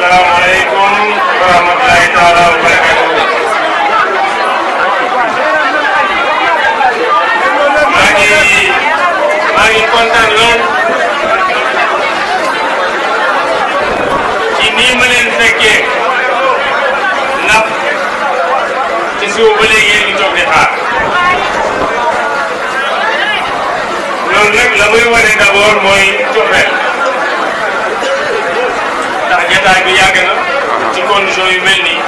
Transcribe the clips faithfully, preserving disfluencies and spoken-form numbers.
Assalamualaikum warahmatullahi taala wabarakatuh. Magi magi kontaan lool ci nii ma leen fekkee ndax ci suuf ba léegi yéen ngi toog di xaar loolu nag la muy wane d'abord mooy cofeel ndax jotaay bi yàgg na ci condition yu mel nii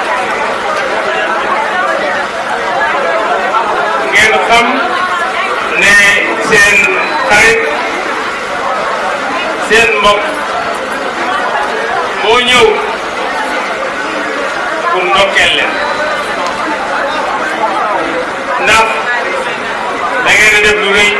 ngeen xam ne seen xarit seen mbokk moo ñëw pour ndokkeel leen ndax da ngeen a def lu rëy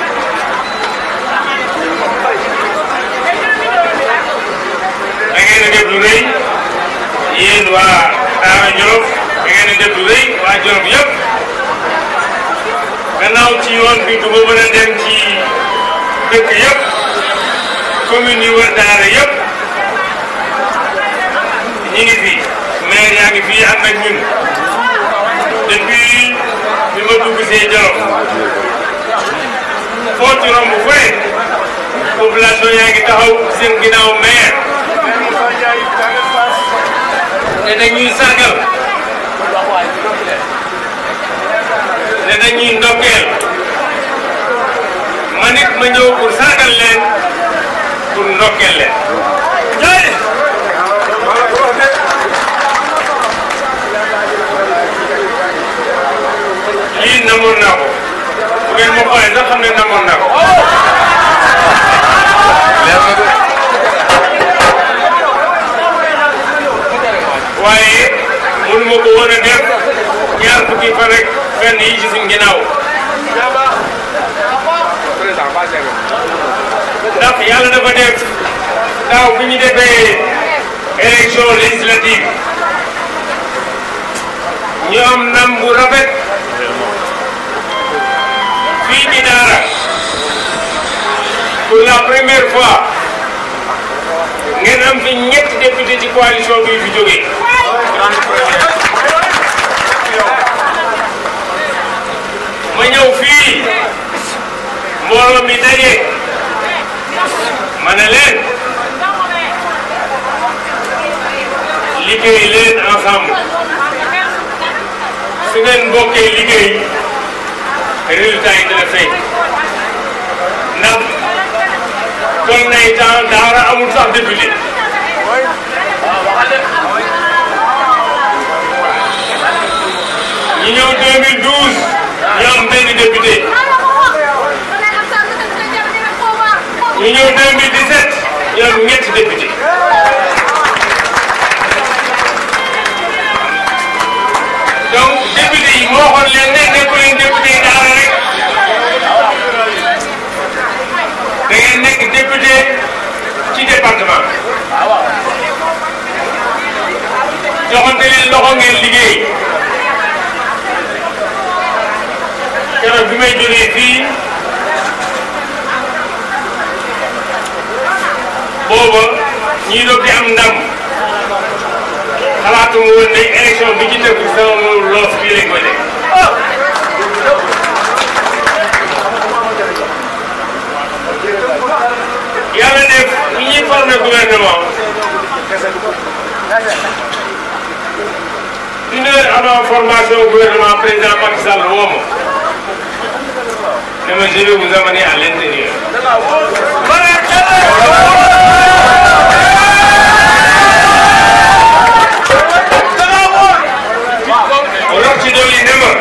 da ngeen a def lu rëy yéen waa Dahra Djoloff da ngeen a def lu rëy waa Djoloff yëpp gannaaw ci yoon bi du ba mën a dem ci dëkk yëpp commune yi wër Dahra yëpp ñi ngi fi maire yaa ngi fi ànd ak ñun depuis bi ma dugg see Djoloff foo ci romb fu ne population yaa ngi taxaw seen ginnaaw maire ne dañuy sargal ne dañuy ndokkeel ma nit ma ñëw pour sargal leen pour ndokkeel leen lii namoon naa ko bu ngeen ma xoolee sax xam ne namoon naa ko waaye mënuma ko woon a def ñaar fukki fan rek fenn yi ci suñ ginnaaw ndax yàlla dafa def daaw bi ñu defee élection législative ñu am ndam bu rafet fii ci Dahra pour la première fois ngeen am fi ñetti député ci coalition bi fi jógee ma ñëw fii mbooloo mi daje ma ne leen liggéey leen ensemble su ngeen bokkee liggéey résultat yi dina feeñ ndax toll nay temps Dahra amul sax député ñu ñëw deux mille douze ñu am benn député ñu ñëw deux mille dix-sept ñu am ñetti député donc député yi moo waxoon leen ne nekku leen député yi Dahra rek da ngeen nekk député ci département joxante leen loxo ngeen liggéey keroog bi may jógee fii booba ñii doog di am ndam xalaatuma woon ne élection bi ci tegu sama loos bii lañ koy def yàlla def ñi ñuy formé gouvernement une heure avant formation gouvernement président Macky Sall woo ma ne ma je vais vous amener à l'intérieur. alors ci dool yi ne ma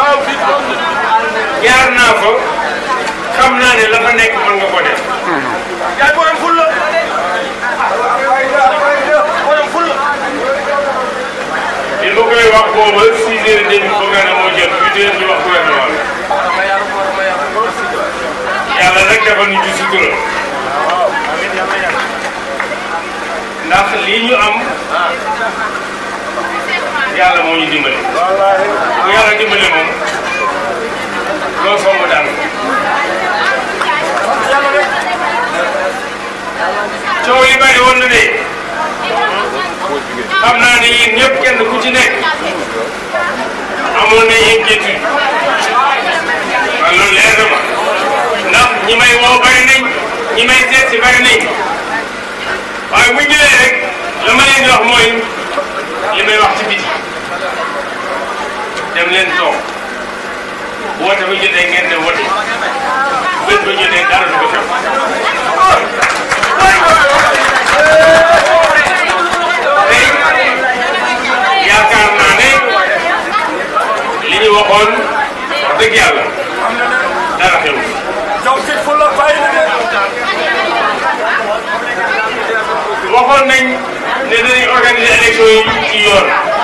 jaar naa fa xam naa ne la fa nekk mën nga ko def. yaay borom ful la borom ful la. il ma koy wax booba six heures et demi gouvernement moo jël huit heures ñu wax gouvernement yàlla rek dafa ñu ci sutura ndax lii ñu am yàlla moo ñu dimbale bu yàlla dimbale moom loo somb daan coow li bari woon na de xam naa ne yéen ñëpp kenn ku ci nekk amoon na inquiétude waaw loolu leer na ma ndax ñi may woo bari nañ ñi may seet si bari nañ waaye bu ñëwee rek la ma leen di wax mooy li may wax ci biti dem leen toog woote ba jotee ngeen dem woote bés ba jotee dara du ko xew tey yaakaar naa ne li ñu waxoon wax dëgg yàlla dara xew waxoon nañ ne danañ organiser élection yi ci yoon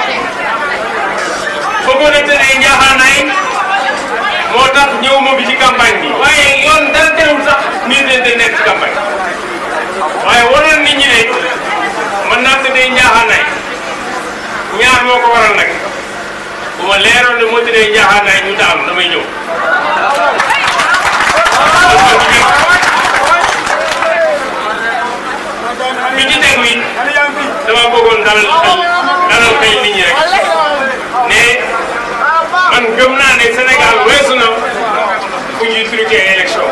bëggoon na te ay njaaxaanaay moo tax ñëw ma bi ci campagne bi waaye yoon dara teewul sax nit ñi dañ nekk ci campagne waaye waroon nit ñi ne mën naa tëddee njaaxaanaay ñaar moo ko waral nag bu ma leeroon ne moo tëddee njaaxaanaay ñu taam damay ñëw. bi ci tegu yi dama bëggoon dalal dalal kay nit ñi rek ne man gëm naa ne Sénégal weesu na fu ñuy truqué élection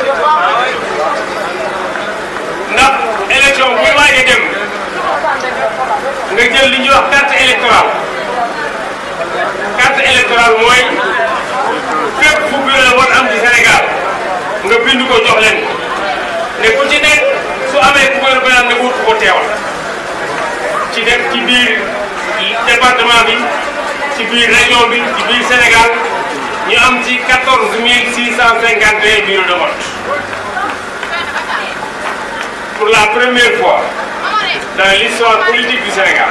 ndax élection bu waaj a dem nga jël li ñuy wax carte électorale carte électorale mooy fépp fu bureau de vote am ci Sénégal nga bind ko jox leen ne ku ci nekk su amee ku koy représenté wut ko teewal ci def ci biir département bi ci biir région bi ci biir Sénégal ñu am ci quatorze mille six cent cinquante et un bureaux de vote pour la première fois dans l'histoire politique du Sénégal.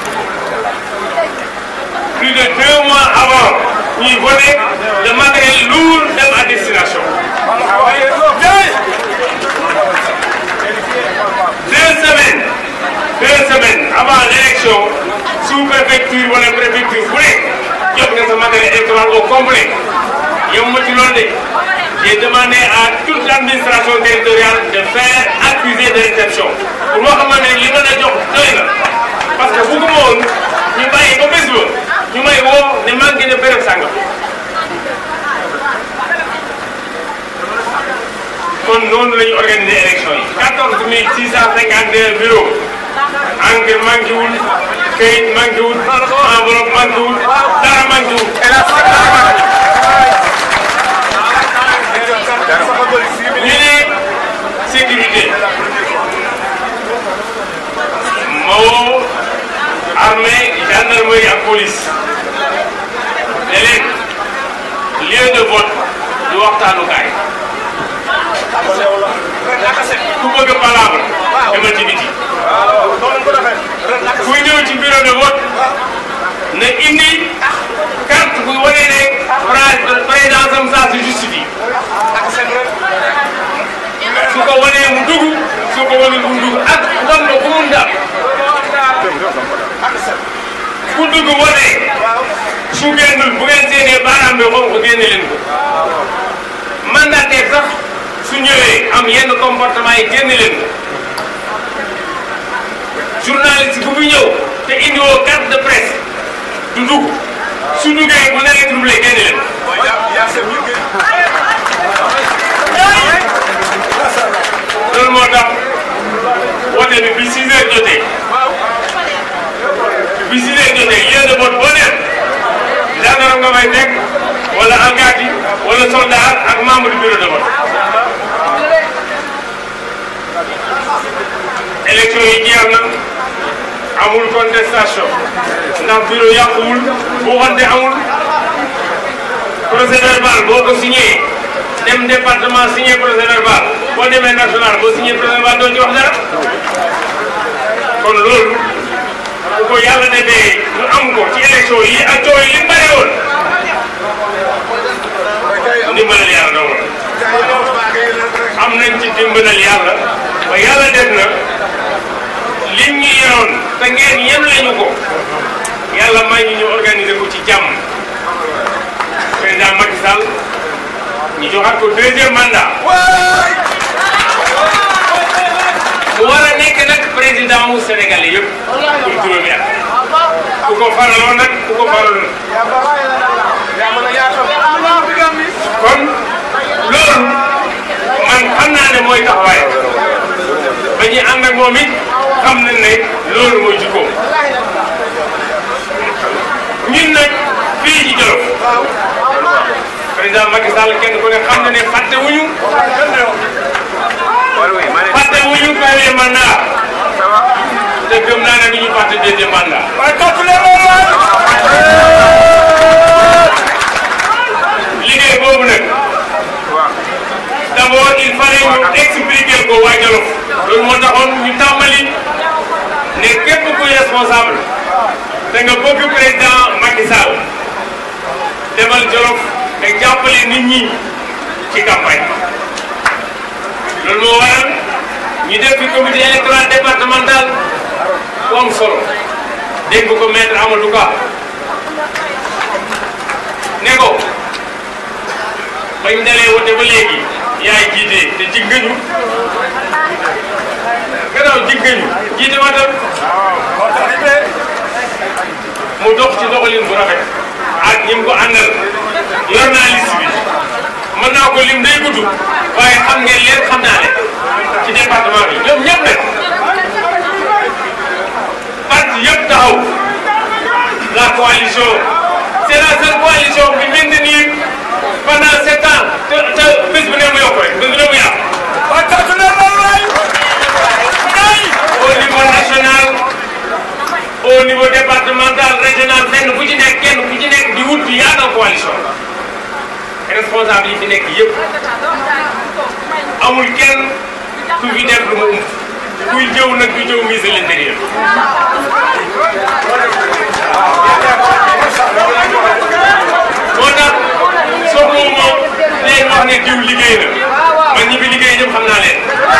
Plus de deux mois avant ñuy voter le matériel lourd dem à destination. Deux semaines deux semaines avant l'élection sous-préfecture wala préfecture bu nekk jot nga sa matériel électoral au complet yow ma ci loolu de j'ai demandé à toute l'administration territoriale de faire accusé de réception pour moo xamante ne li ma la jox doy na parce que bëgguma woon ñu bàyyi ba bés ba ñu may woo ne manqué na béréb sàngam kon noonu la ñu organiser élection yi quatorze mille six cent cinquante et un bureaux engrais manqué wul këyit manqué wul enveloppe manqué wul dara manqué wul. ñu ne sécurité ma woo armée gendarmerie ak police ne leen lieu de vote du waxtaanukaay ku bëgg palabre demal ci biti ku ñëw ci bureau de vote na indi carte bu wane ne présidence am ça se justifie su ko wanee mu dugg su ko wanee mu dugg ak ndombo bu mu ndam ku dugg wane su génnul bu ngeen seenee baaraam bi xonk génne leen ko mandataire sax su ñëwee am yenn comportement yi génne leen ko journaliste bu fi ñëw te indiwoo carte de presse du dugg su duggee bu naree troublé génne leen loolu moo tax woote bi bi six heures jotee bi six heures jotee lieu de vote boo dem gendarme nga may nekk wala alkaati wala soldat ak membre du bureau de vote. élection yi jeex na amul contestation ndax bureau yàquwul bu xonte amul procès verbal boo ko signé dem département signé procès verbal boo demee national boo signé procès verbal doo ci wax dara kon loolu bu ko yàlla defee ñu am ko ci élection yi ak coow yi li bare woon ndimbalal yàlla dong am nañ ci ndimbalal yàlla ba yàlla def na lim ñu yoroon te ngeen yem lañu ko yàlla may ñu ñu organiser ko ci jàmm président Macky Sall ñu joxaat ko deuxième mandat mu war a nekk nag président mu Sénégalais yëpp pour juróomi at ku ko faraloon nag ku ko faraloon kon loolu man xam naa ne mooy taxawaay ba ñuy ànd ak moom it xam nañ ne loolu mooy jikkoom ñun nag fii ci Djolof président Macky Sall kenn ku ne xam na ne fàtte wuñu fàtte wuñu premier mandat te gëm naa ne du ñu fàtte deuxième mandat. liggéey boobu nag d'abord il fallait ñu expliquer ko waa Djolof loolu moo taxoon ñu tàmbali ne képp kuy responsable da nga bëgg président Macky Sall demal Djolof te jàppale nit ñi ci campagne loolu moo waral ñu def fi comité électoral départemental bu am solo dégg ko maître Amadou Ka ne ko bañ dalee wote ba léegi yaay jiite te jig nga ñu gannaaw jig nga ñu jiite watal mu dox ci doxalin bu rafet ak ñi mu ko àndal yor naa liste bi mën naa ko lim day gudd waaye xam ngeen leen xam naa ne ci département bi ñoom ñëpp nag parti yëpp taxaw la coalition c'est la seule coalition bi maintenir pendant sept ans te te bés bu ne mu yokk rek bés bu ne mu yàq au niveau national au niveau départemental régional fenn ku ci nekk kenn ku ci nekk di wut di yaatal coalition responsable yi fi nekk yëpp amul kenn ku fi def lu mu ump kuy jëw nag du jëw ministre de l'intérieur moo tax soxla moom leen wax ne diw liggéey na man ñi fi liggéey ñëpp xam naa leen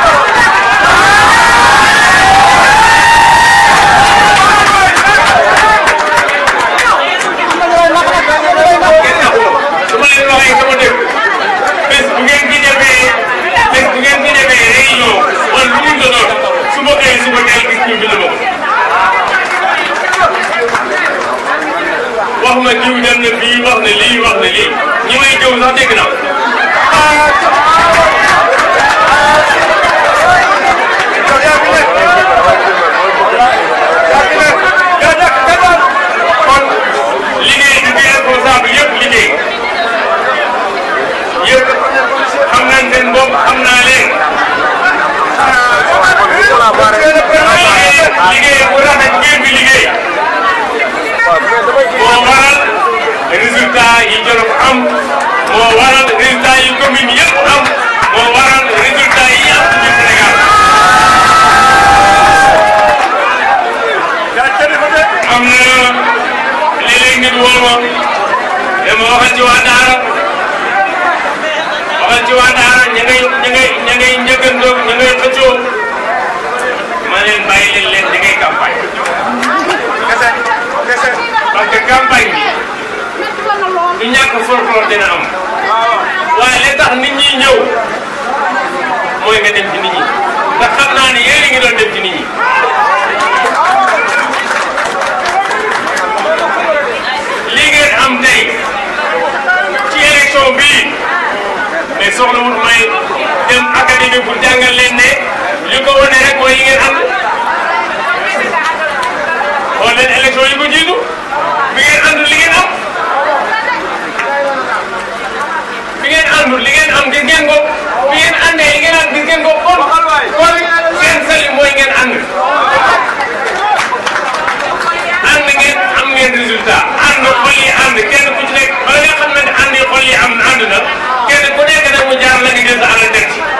su ma leen waxee sama dëkk bés bu ngeen fi defee bés bu ngeen fi defee réunion wala lu mu doon su ma xëyee suba teel gis ñu bind ma ko wax ma jiw dem na fii wax na lii wax na lii ñi may jëw sax dégg naa kon liggéey bi fi responsable yëpp liggéey yëpp xam nañ seen bopp xam naa leen liggéey bu rafet ngeen bi liggéey moo waral résultat yi Djolof am moo waral résultat yi commune yëpp am moo waral résultat yi am ci Sénégal am na léeg-léeg nit woo ma dama waxal ci waa Dahra waxal ci waa Dahra ña ngay ña ngay ña ngay njëkkandoog ña ngay xëccoo ma leen bàyyi leen leen ña ngay campagne parce que campagne bi du ñàkk folklore dina am waaye li tax nit ñi ñëw mooy nga dem ci nit ñi ndax xam naa ne yéen a ngi doon dem ci nit ñi li ngeen am tey ci élection bii mais soxlawul may dem académie pour jàngal leen ne li ko wane rek mooy li ngeen am xool leen élection yi ko jiitu bi ngeen àndul li ngeen am bi ngeen àndul li ngeen am gis ngeen ko bi ngeen àndee li ngeen am gis ngeen ko kon kon seen sali mooy ngeen ànd ànd ngeen am ngeen résultat ànd xol yi ànd kenn ku ci nekk bala nga xam ne ànd yi xol yi am ànd na kenn ku nekk nag mu jaar la nga jël sa alal teg ci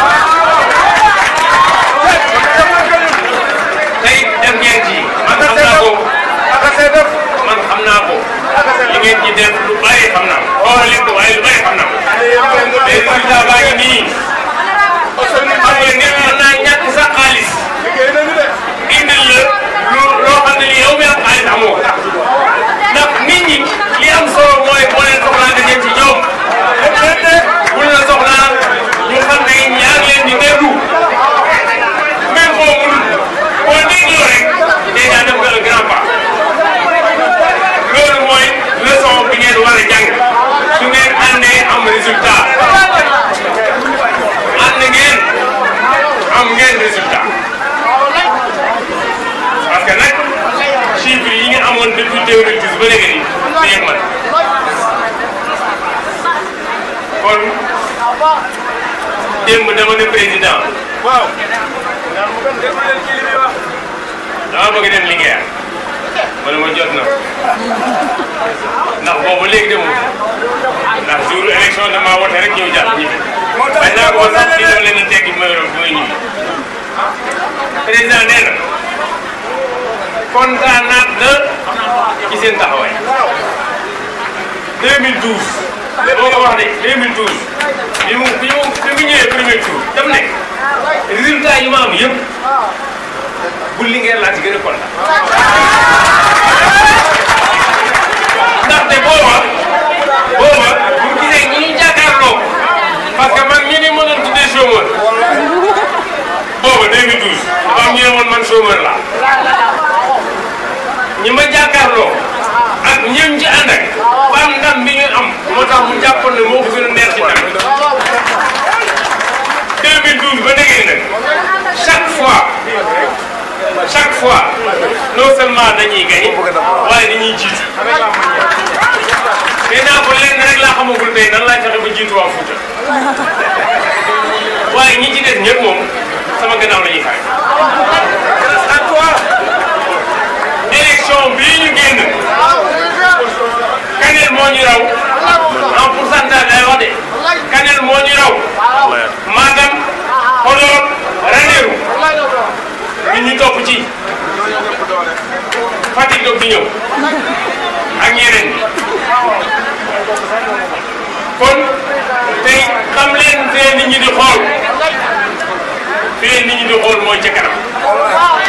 tey def ngeen ci man xam naa ko man xam naa ko li ngeen ci def lu bari xam naa ko xoolal leen ko waaye lu bari xam naa ko mais résultat baa ngi nii xam nga nit mën naa deux mille douze ba léegi nii day ak man kon démb dama ne président waaw dama bëgg dem Linguère ma ne ma jot na ndax boobu léegi demul ndax jour élection dama wote rek ñëw jàpp ñibbi bañ naa ko sax ci dama leen di tekki ma yoroon bi may ñibbi président nee na kontaan naat na ci seen taxawaay deux mille douze boo ko wax de deux mille douze bi mu bi mu bi mu ñëwee premier tour dam ne résultat yi ma am yëpp bu Linguère laa ci gën a kontaan ndaxte booba booba bu gisee ñi ñu jàkkaarloo parce que man ñu ni mënoon tuddee chômeur booba deux mille douze dafa am ñu ne woon man chômeur laa ñi ma jàkkaarloo ak ñëm ci ànd ak ba am ndam bi ñu am moo tax mu jàppoon ne moo ko gën a neex ci ndam deux mille douze ba léegi nag chaque fois chaque fois non seulement dañuy gagné waaye dañuy jiitu mais naa ko lenn rek laa xamagul tey nan laay fexe ba jiitu waa Fouta waaye ñi ci des ñëpp moom sama gannaaw la ñuy xaar à toi élection bii ñu génn Kanel moo ñu raw en pourcentage day wax de Kanel moo ñu raw Matam Podor Ranérou nit ñi topp ci Fatick doog di ñëw ak ñeneen kon tey xam leen fee nit ñi di xool fee nit ñi di xool mooy ca kanam